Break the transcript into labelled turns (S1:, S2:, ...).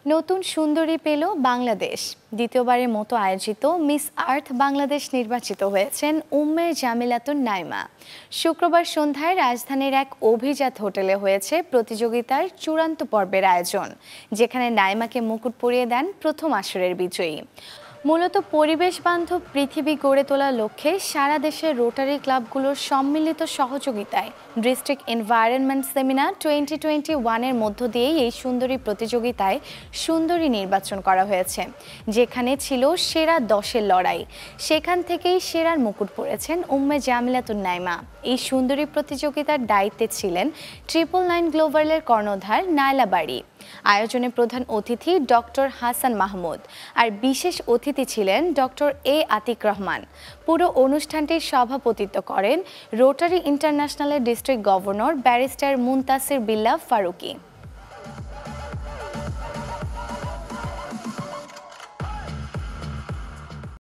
S1: নতুন সুন্দরী পেল বাংলাদেশ। দ্বিতীয়বারের মতো আয়োজিত মিস আর্থ বাংলাদেশ নির্বাচিত হয়েছেন উম্মে জামিলাতুন নাইমা। শুক্রবার সন্ধ্যায় রাজধানীর এক অভিজাত হোটেলে হয়েছে প্রতিযোগিতার চূড়ান্ত পর্বের আয়োজন, যেখানে নাইমাকে মুকুট পরিয়ে দেন প্রথম আসরের বিজয়ী। মূলত পরিবেশ বান্ধব পৃথিবী গড়ে তোলার লক্ষ্যে সারা দেশের রোটারি ক্লাবগুলোর সম্মিলিত সহযোগিতায় ডিস্ট্রিক্ট এনভায়রনমেন্ট সেমিনার 2021-এর মধ্য দিয়েই এই সুন্দরী প্রতিযোগিতায় সুন্দরী নির্বাচন করা হয়েছে, যেখানে ছিল সেরা 10-এর লড়াই। সেখান থেকেই সেরার মুকুট পড়েছেন উম্মে জামিলাতুন নাইমা। এই সুন্দরী প্রতিযোগিতার দায়িত্বে ছিলেন 999 গ্লোবালের কর্ণধার নাইলা বাড়ি। আয়োজনে প্রধান অতিথি ডক্টর হাসান মাহমুদ আর বিশেষ অতিথি ছিলেন ডক্টর এ আতিক রহমান। পুরো অনুষ্ঠানটির সভাপতিত্ব করেন রোটারি ইন্টারন্যাশনালের district governor barrister Muntasir Billah Farooki.